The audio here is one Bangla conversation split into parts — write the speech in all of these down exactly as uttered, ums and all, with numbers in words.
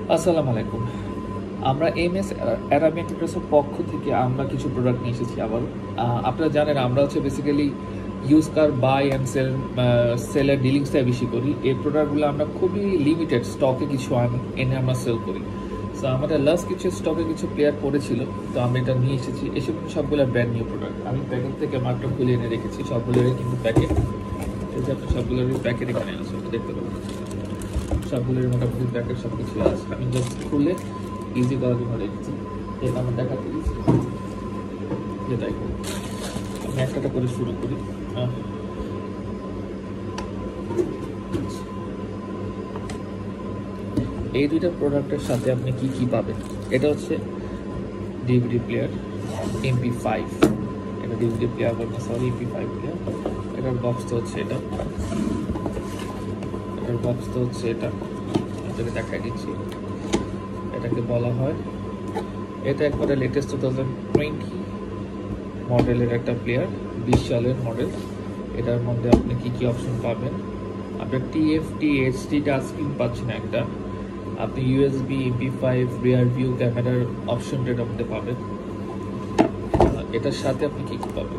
আসসালামু আলাইকুম। আমরা এমএস অ্যারাবিয়ান ট্রেডার্সের পক্ষ থেকে আমরা কিছু প্রোডাক্ট নিয়ে এসেছি আবার। আপনারা জানেন আমরা হচ্ছে basically use car buy and sell সেলের ডিলিংসটাই বেশি করি। এই প্রোডাক্টগুলো আমরা খুবই লিমিটেড স্টকে কিছু আনি, এনে আমরা সেল করি। সো আমাদের লাস্ট কিছু স্টকে কিছু প্লেয়ার পড়েছিল, তো আমরা এটা নিয়ে এসেছি। এসব সবগুলো ব্র্যান্ড নিউ প্রোডাক্ট। আমি প্যাকেট থেকে মাত্র খুলে এনে রেখেছি সবগুলোরই কিন্তু প্যাকেট। এই যে আপনার সবগুলোরই প্যাকেট এখানে আছে, দেখতে পাবেন সবগুলোর মোটামুটি প্যাকেট সব কিছু আছে। আমি জাস্ট খুলে ইজি করার জন্য রেখেছি, যেটা আমার দেখাতে দিয়েছি যেটাই করি। আমি একটা করে শুরু করি। এই দুইটা প্রোডাক্টের সাথে আপনি কি কি পাবেন, এটা হচ্ছে ডিভিডি প্লেয়ার এমপি ফাইভ। এটা ডিভিডি প্লেয়ার বলতে সরি এমপি ফাইভ প্লেয়ার। এটার বক্সটা হচ্ছে এটা, এটার বক্সটা হচ্ছে এটা, আপনাকে দেখাই দিচ্ছি। এটাকে বলা হয়, এটা একবারে লেটেস্ট টু থাউজেন্ড টোয়েন্টি মডেলের একটা প্লেয়ার, বিশ সালের মডেল। এটার মধ্যে আপনি কি কি অপশন পাবেন, আপনার টিএফটি এইচডি টাচ স্ক্রিন পাচ্ছেন একটা, আপনি USB MP five rear view ক্যামেরার অপশনটা এটার মধ্যে পাবেন। এটার সাথে আপনি কি কি পাবেন,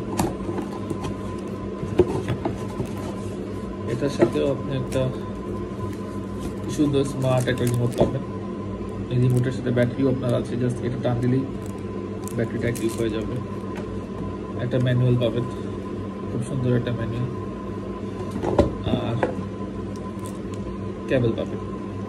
এটার সাথেও আপনি একটা সুন্দর স্মার্ট একটা রিমোট পাবেন। এই রিমোটের সাথে ব্যাটারিও আপনার আছে, জাস্ট এটা টান দিলেই ব্যাটারিটা অ্যাক্টিভ হয়ে যাবে। একটা ম্যানুয়াল পাবেন, খুব সুন্দর একটা ম্যানুয়াল, আর কেবল পাবেন।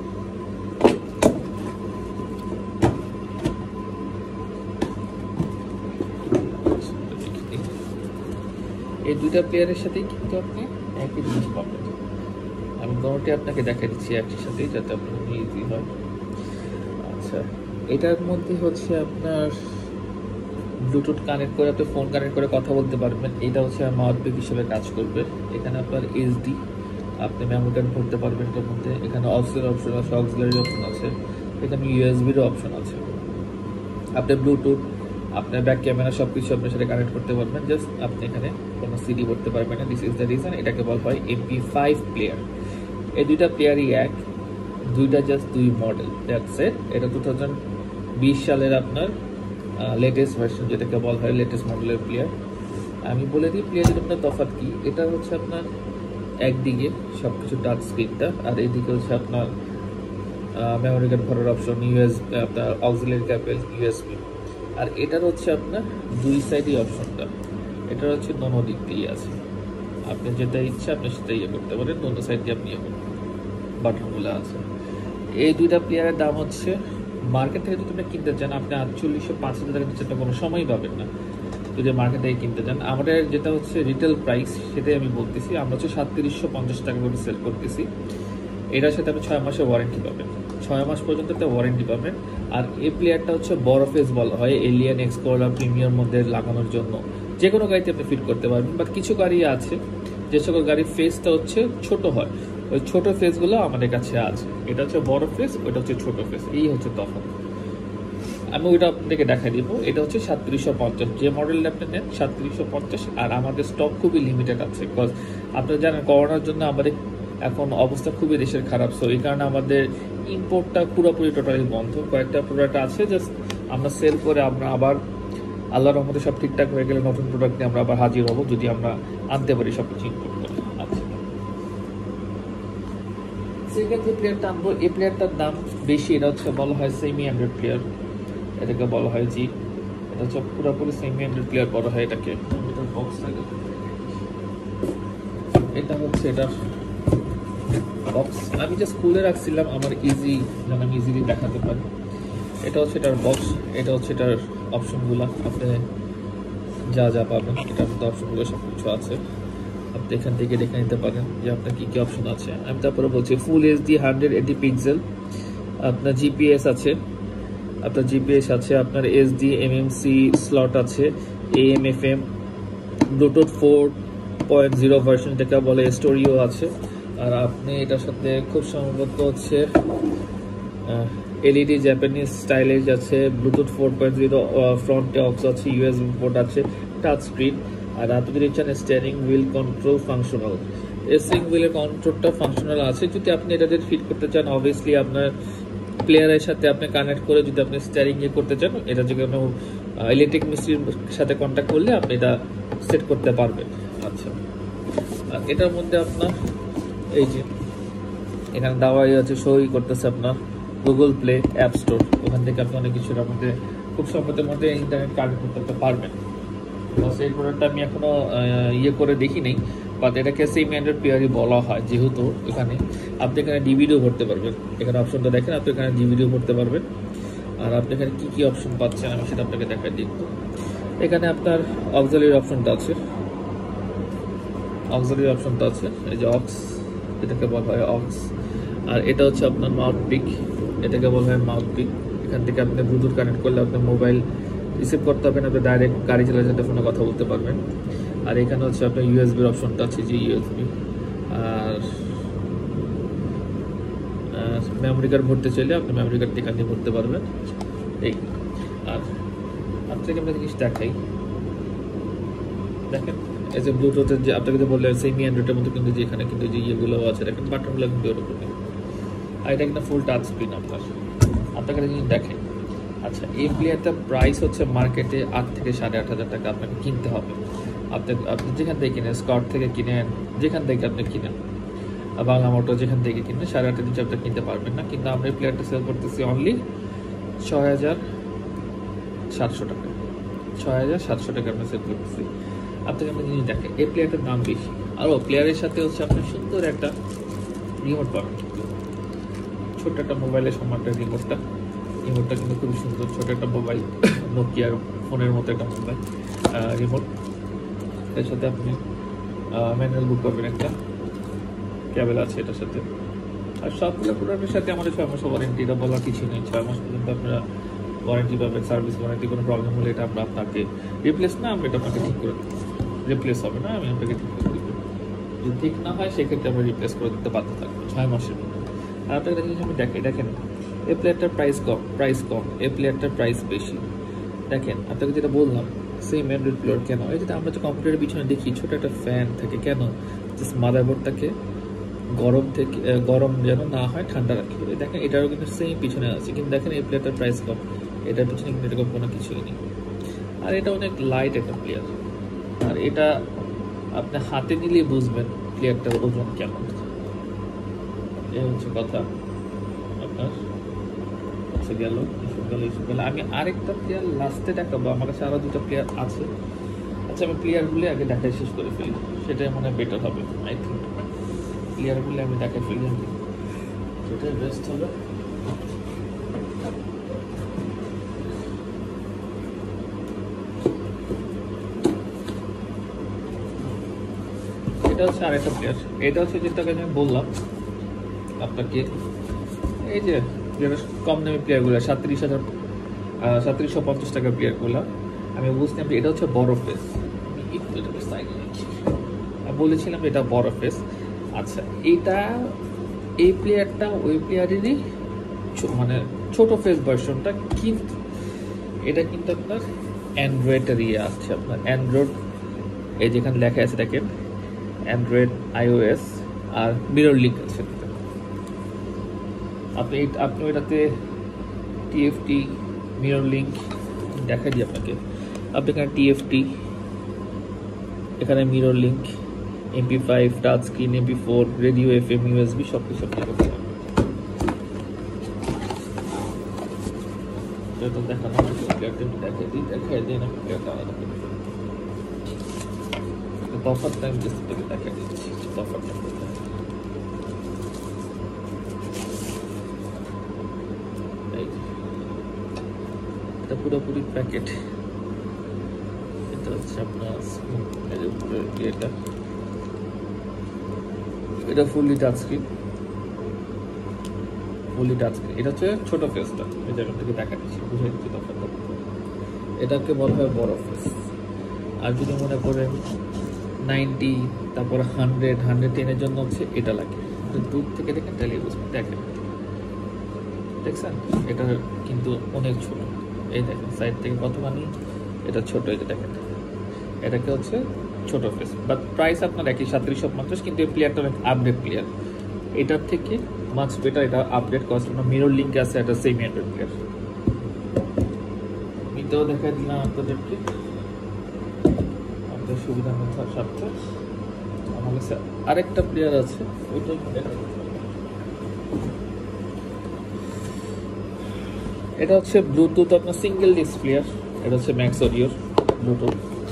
এই দুইটা প্লেয়ারের সাথেই কিন্তু আপনি একই জিনিস পাবেন। আমি কোনোটি আপনাকে দেখা দিচ্ছি একটির সাথেই, যাতে আপনার ইজি হয়। আচ্ছা, এটার মধ্যে হচ্ছে আপনার ব্লুটুথ কানেক্ট করে আপনি ফোন কানেক্ট করে কথা বলতে পারবেন। এটা হচ্ছে মাউথপিস হিসেবে কাজ করবে। এখানে আপনার এইচডি আপনি মেমোরি কার্ড ভরতে পারবেন এটার মধ্যে। এখানে অক্সিলারি অপশন আছে, অক্সিলারি অপশন আছে, এখানে ইউএসবিরও অপশন আছে। আপনি ব্লুটুথ আপনার ব্যাক ক্যামেরা সব কিছু আপনার সাথে কানেক্ট করতে পারবেন। জাস্ট আপনি এখানে কোনো সিডি করতে পারবেন না। দিস ইজ দ্য রিজন এটাকে বলা হয় এমপি ফাইভ প্লেয়ার। এই দুইটা প্লেয়ারই এক, দুইটা জাস্ট দুই মডেল, দ্যাটস ইট। এটা টু থাউজেন্ড বিশ সালের আপনার লেটেস্ট ভার্সন, যেটাকে বলা হয় লেটেস্ট মডেলের প্লেয়ার। আমি বলে দিই প্লেয়ারের আপনার তফাৎ কি। এটা হচ্ছে আপনার একদিকে সব কিছু টাচ স্ক্রিনটা, আর এইদিকে হচ্ছে আপনার মেমোরি কার্ড ভরার অপশন, ইউএস আপনার অক্সিলারি কেবল, ইউএসবি। আর এটার হচ্ছে আপনার দুই সাইডই অপশনটা, এটার হচ্ছে দোনো দিক দিয়ে আছে। আপনি যেটা ইচ্ছা আপনি সেটা ইয়ে করতে পারেন, দোনো সাইড দিয়ে আপনি ইয়ে করতে বাটনগুলো আছে। এই দুইটা প্লেয়ারের দাম হচ্ছে মার্কেট থেকে যদি আপনি কিনতে চান, আপনি আটচল্লিশশো পাঁচ হাজার টাকা নিচে কোনো সময়ই পাবেন না যদি মার্কেট থেকে কিনতে চান। আমাদের যেটা হচ্ছে রিটেল প্রাইস সেটাই আমি বলতেছি, আমরা হচ্ছে সাতত্রিশশো পঞ্চাশ টাকা করে সেল করতেছি। এটার সাথে আপনি ছয় মাসের ওয়ারেন্টি পাবেন, ছয় মাস পর্যন্ত একটা ওয়ারেন্টি পাবেন। আর এই প্লেয়ারটা হচ্ছে বড় ফেস বলা হয়, এলিয়ান এক্সকোলার প্রিমিয়ার মধ্যে লাগানোর জন্য যে কোনো গাড়িতে আপনি ফিট করতে পারবেন। বাট কিছু গাড়ি আছে যে সকল গাড়ির ফেসটা হচ্ছে ছোট হয়, ওই ছোট ফেসগুলো আমাদের কাছে আছে। এটা হচ্ছে বড় ফেস, ওইটা হচ্ছে ছোট ফেস, এই হচ্ছে তফাৎ। আমি ওইটা আপনাদেরকে দেখা দিব। এটা হচ্ছে সাতত্রিশশো পঞ্চাশ, যে মডেলটা আপনি নেন সাতত্রিশশো পঞ্চাশ। আর আমাদের স্টক খুবই লিমিটেড আছে, বিকজ আপনারা জানেন করোনার জন্য আমাদের এখন অবস্থা খুবই দেশের খারাপ। সো এই কারণে আমাদের ইম্পোর্টটা পুরোপুরি টোটালি বন্ধ। কয়েকটা প্রোডাক্ট আছে জাস্ট আমরা সেল করে আমরা আবার আল্লাহর রহমতে সব ঠিকঠাক হয়ে গেলে নতুন প্রোডাক্ট নিয়ে আমরা আবার হাজির হব, যদি আমরা আনতে পারি সব কিছু ইম্পোর্ট করে। আচ্ছা, সেকেন্ড যে প্লেয়ারটা আনবো, এই প্লেয়ারটার দাম বেশি। এটা হচ্ছে বলা হয় সেমি হান্ড্রেড প্লেয়ার, এটাকে বলা হয় জি। এটা হচ্ছে পুরোপুরি সেমি হান্ড্রেড প্লেয়ার বলা হয় এটাকে। এটার বক্স থাকে, এটা হচ্ছে এটার বক্স। আমি জাস্ট খুলে রাখছিলাম আমার ইজি, যেন আমি ইজিলি দেখাতে পারি। এটা হচ্ছে এটার বক্স, এটা হচ্ছে এটার অপশনগুলো। আপনি যা যা পাবেন এটার মধ্যে অপশনগুলো সব কিছু আছে, আপনি এখান থেকে দেখে নিতে পারেন যে আপনার কী কী অপশন আছে। আমি তারপরে বলছি full HD hundred eighty pixel, আপনার জিপিএস আছে, আপনার জিপিএস আছে, আপনার এসডি এমএমসি স্লট আছে, AM FM, Bluetooth four point zero version যেটা বলে স্টোরিও আছে। আর আপনি এটার সাথে খুব সম্ভবত হচ্ছে এলইডি জাপানিজ স্টাইলেজ আছে, ব্লুটুথ ফোর পয়েন্ট জিরো ফ্রন্টে অক্স আছে, ইউএসবি পোর্ট আছে, টাচ স্ক্রিন। আর আপনি যদি চান steering wheel control functional, steering হুইলের কন্ট্রোলটা ফাংশনাল আছে। যদি আপনি এটাতে ফিট করতে চান, অবভিয়াসলি আপনার প্লেয়ারের সাথে আপনি কানেক্ট করে যদি আপনি স্টিয়ারিং ইয়ে করতে চান, এটা যে কোনো ইলেকট্রিক মিস্ত্রির সাথে কন্ট্যাক্ট করলে আপনি এটা সেট করতে পারবেন। আচ্ছা, আর এটার মধ্যে আপনার এই যে এখানে দাওয়াই আছে, সই করতেছে আপনার গুগল প্লে অ্যাপ স্টোর, ওখান থেকে আপনি অনেক কিছুর মধ্যে খুব সহজের মধ্যে ইন্টারনেট কানেক্ট করতে পারবেন। এই প্রোডাক্টটা আমি এখনো ইয়ে করে দেখি নেই, বাট এটাকে সেমি অ্যান্ড্রয়েড পেয়ারই বলা হয়, যেহেতু এখানে আপনি এখানে ডিভিডিও ভরতে পারবেন। এখানে অপশনটা দেখেন, আপনি এখানে ডিভিডিও ভরতে পারবেন। আর আপনি এখানে কী কী অপশন পাচ্ছেন আমি সেটা আপনাকে দেখাই দিই। এখানে আপনার অক্সিলারি অপশনটা আছে, অক্সিলারি অপশনটা আছে এই যে অক্স, এটাকে বলা হয় অক্স। আর এটা হচ্ছে আপনার মাউথ পিক, এটাকে বলা হয় মাউথ পিক। এখান থেকে আপনি ব্লুটুথ কানেক্ট করলে আপনার মোবাইল রিসিভ করতে হবে না, আপনি ডাইরেক্ট গাড়ি চালাতে চালাতে ফোনে কথা বলতে পারবেন। আর এখানে হচ্ছে আপনার ইউএসবির অপশনটা আছে, যে ইউএসবি। আর মেমোরি কার্ড ভরতে চাইলে আপনি মেমোরি কার্ড এখান দিয়ে ভরতে পারবেন। এই আর আপনাকে আমরা জিনিস দেখাই, দেখেন এই যে ব্লুটুথের যে আপনাকে যে বললেন সেমি অ্যান্ড্রয়েডের মতো, কিন্তু যে এখানে কিন্তু যে ইয়েগুলো আছে দেখেন, বাটনগুলো কিন্তু ওরকমই। আর এটা কিন্তু ফুল টাচ স্ক্রিন আপনার, আপনাকে জিনিস দেখেন। আচ্ছা, এই প্লেয়ারটার প্রাইস হচ্ছে মার্কেটে আট থেকে সাড়ে আট হাজার টাকা আপনাকে কিনতে হবে। আপনি আপনি যেখান থেকে কিনেন, স্কট থেকে কিনেন, যেখান থেকে আপনি কিনেন, বাংলা মোটর যেখান থেকে কিনেন, সাড়ে আটের নিচে আপনি কিনতে পারবেন না। কিন্তু আমরা এই প্লেয়ারটা সেল করতেছি অনলি ছয় হাজার সাতশো টাকা, ছয় হাজার সাতশো টাকা আমরা সেল করতেছি। আপনাকে আমরা জিনিস দেখেন, এই প্লেয়ারটার দাম বেশি, আরও প্লেয়ারের সাথে হচ্ছে আপনার সুন্দর একটা রিমোট পাবেন, ছোট্ট একটা মোবাইলের সমানটা রিমোটটা। রিমোটটা কিন্তু খুবই সুন্দর, ছোট একটা মোবাইল, নোকিয়ার ফোনের মতো একটা মোবাইল রিমোট। এর সাথে আপনি ম্যানুয়াল বুক করবেন, একটা ক্যাবেল আছে এটার সাথে। আর সবগুলো প্রোডাক্টের সাথে আমাদের ছয় মাস ওয়ারেন্টি, এটা বলার কিছু নেই। ছয় মাস পর্যন্ত আপনারা ওয়ারেন্টি পাবেন, সার্ভিস ওয়ারেন্টি। কোনো প্রবলেম হলে এটা আমরা আপনাকে রিপ্লেস না, আমরা এটা আপনাকে ঠিক করে দেবো। রিপ্লেস হবে না, আমি আপনাকে ঠিক করে দেবো। যদি ঠিক না হয় সেক্ষেত্রে আমরা রিপ্লেস করে দিতে বাধ্য থাকবো ছয় মাসের মধ্যে। আর আপনাকে জিনিস আমি দেখে দেখেন, এই প্লেয়ারটার প্রাইস কম, প্রাইস কম এই প্লেয়ারটার প্রাইস বেশি। দেখেন আপনাকে যেটা বললাম, সেম অ্যান্ড্রয়েড প্লেয়ার কেন, এই যেটা আমরা যে কম্পিউটারের পিছনে দেখি ছোট একটা ফ্যান থাকে, কেন? জাস্ট মাদারবোর্ডটাকে গরম থেকে গরম যেন না হয়, ঠান্ডা রাখি। দেখেন এটারও কিন্তু সেম পিছনে আছে, কিন্তু দেখেন এই প্লেয়ারটার প্রাইস কম, এটার পিছনে কিন্তু এরকম কোনো কিছুই নেই। আর এটা অনেক লাইট একটা প্লেয়ার, আর এটা আপনি হাতে নিলেই বুঝবেন প্লেয়ারটার ওজন কেমন। এই হচ্ছে কথা আপনার। আচ্ছা, গেল এসব গেল এসব গেল আমি আরেকটা প্লেয়ার লাস্টে দেখাবো, আমার কাছে আরও দুটো প্লেয়ার আছে। আচ্ছা, আমি প্লেয়ারগুলি আগে দেখাই শেষ করে ফেলি, সেটাই মনে বেটার হবে। আই থিঙ্ক প্লেয়ারগুলি আমি দেখাই ফেলি, সেটাই বেস্ট হবে। এটা হচ্ছে আরেকটা প্লেয়ার, এটা হচ্ছে যেটাকে আমি বললাম আপনাকে, এই যে যেটা কম দামি প্লেয়ারগুলো, সাতত্রিশ হাজার সাতত্রিশশো পঞ্চাশ টাকার প্লেয়ারগুলো আমি বুঝতাম যে এটা হচ্ছে বড় ফেস। আমি একটু এটাকে সাইডে রাখি, আমি বলেছিলাম এটা বড় ফেস। আচ্ছা, এটা এই প্লেয়ারটা ওই প্লেয়ারেরই মানে ছোট ফেস ভার্সনটা, কিন্তু এটা কিন্তু আপনার অ্যান্ড্রয়েডের ইয়ে আসছে, আপনার অ্যান্ড্রয়েড এই যেখানে লেখা আছে দেখেন অ্যান্ড্রয়েড আইওএস আর মিরর লিঙ্ক আছে। আপনি আপনি এটাতে টিএফটি মিরর লিঙ্ক দেখা দিই আপনাকে। আপনি এখানে টিএফটি, এখানে mirror link, MP five, touch screen, MP four, radio, F M, USB সব কিছু আপনি করতে পারবেন। এটা দেখানো দেখাই দিই দেখাই দিই না প্লেয়ারটা আলাদা করে। তফাৎটা আমি জাস্ট থেকে দেখা দিচ্ছি, তফাৎটা এটা পুরোপুরি প্যাকেট। এটা হচ্ছে আপনার এটা এটা fully touch screen, fully touch screen. এটা হচ্ছে ছোট ফেসটা, এই জায়গা থেকে দেখা দিচ্ছি, বুঝে দিচ্ছি তফাৎটা। এটাকে বলা হয় বড় ফেস। আর যদি মনে করেন নাইনটি, তারপর হান্ড্রেড, হান্ড্রেড টেনের জন্য হচ্ছে এটা লাগে। দূর থেকে দেখেন তাহলে বুঝবেন, দেখেন দেখছেন এটা কিন্তু অনেক ছোট। এই দেখেন সাইড থেকে কত মানে এটা ছোট, এটা দেখেন এটাকে হচ্ছে ছোট ফেস। বাট প্রাইস আপনার একই সাতত্রিশশো পঞ্চাশ, কিন্তু এই প্লেয়ারটা অনেক আপডেট প্লেয়ার। এটার থেকে মাছ বেটার, এটা আপডেট করা ছিল না, মিরর লিঙ্ক আছে, এটা সেমি অ্যান্ড্রয়েড প্লেয়ার। এটাও দেখা দিলাম আপনাদেরকে আপনাদের সুবিধা মতো সাথে। আমার কাছে আরেকটা প্লেয়ার আছে, ওইটা দেখা দিচ্ছি। এটা হচ্ছে ব্লুটুথ আপনার সিঙ্গেল ডিস্ক প্লেয়ার, এটা হচ্ছে ম্যাক্স অডিওর ব্লুটুথ।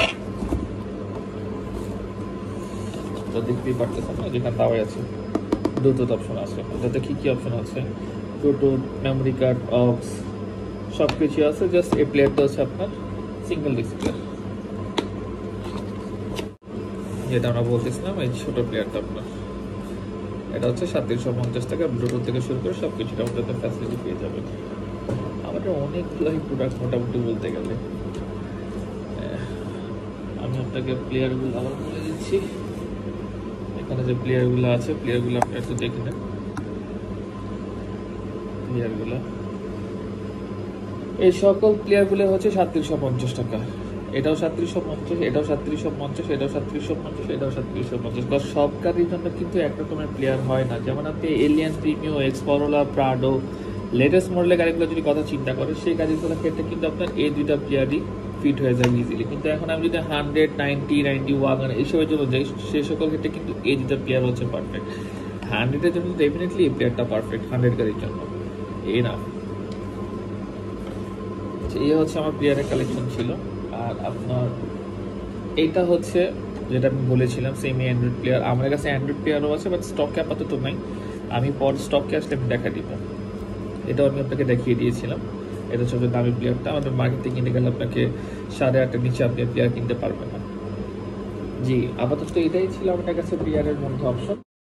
তো দেখতেই পারতেছেন না, যেখানে দাওয়াই আছে ব্লুটুথ অপশন আছে। এটাতে কি কি অপশন আছে, ব্লুটুথ, মেমোরি কার্ড, অক্স, সব কিছু আছে। জাস্ট এই প্লেয়ারটা হচ্ছে আপনার সিঙ্গেল ডিস্ক প্লেয়ার, যেটা আমরা বলতেছিলাম এই ছোট প্লেয়ারটা আপনার। এটা হচ্ছে সাতশো পঞ্চাশ টাকা, ব্লুটুথ থেকে শুরু করে সব কিছুটা আমাদের ফ্যাসিলিটি পেয়ে যাবেন। আমাদের অনেকগুলোই প্রোডাক্ট মোটামুটি বলতে গেলে। আমি আপনাকে প্লেয়ারগুলো আবার বলে দিচ্ছি। এখানে যে প্লেয়ারগুলো আছে, প্লেয়ারগুলো আপনি একটু দেখে নেন। প্লেয়ারগুলো, এই সকল প্লেয়ারগুলো হচ্ছে সাতত্রিশশো পঞ্চাশ টাকা। এটাও সাতত্রিশশো পঞ্চাশ, এটাও সাতত্রিশশো পঞ্চাশ, এটাও সাতত্রিশশো পঞ্চাশ, এটাও সাতত্রিশশো পঞ্চাশ। কারণ সব গাড়ির জন্য কিন্তু এক রকমের প্লেয়ার হয় না। যেমন আপনি Allion, Premio, X Corolla, Prado, latest মডেলের গাড়িগুলো যদি কথা চিন্তা করেন, সেই গাড়িগুলোর ক্ষেত্রে কিন্তু আপনার এই দুইটা প্লেয়ারই ফিট হয়ে যায় ইজিলি। কিন্তু এখন আমি যদি হান্ড্রেড, নাইনটি, নাইনটি ওয়াগন এইসবের জন্য যাই, সেই সকল ক্ষেত্রে কিন্তু এই দুইটা প্লেয়ার হচ্ছে পারফেক্ট। হান্ড্রেডের জন্য ডেফিনেটলি এই প্লেয়ারটা পারফেক্ট, হান্ড্রেড গাড়ির জন্য। এই না, এই হচ্ছে আমার প্লেয়ারের কালেকশন ছিল। আর আপনার এইটা হচ্ছে যেটা আমি বলেছিলাম সেমি অ্যান্ড্রয়েড প্লেয়ার। আমার কাছে অ্যান্ড্রয়েড প্লেয়ারও আছে, বাট স্টকে আপাতত নাই। আমি পর স্টকে আসলে আমি দেখা দিব। এটাও আমি আপনাকে দেখিয়ে দিয়েছিলাম। এটা হচ্ছে দামি প্লেয়ারটা, আমাদের মার্কেট থেকে কিনতে গেলে আপনাকে সাড়ে আটের নিচে আপনি প্লেয়ার কিনতে পারবেন না। জি, আপাতত এটাই ছিল আমার কাছে প্লেয়ারের মধ্যে অপশন।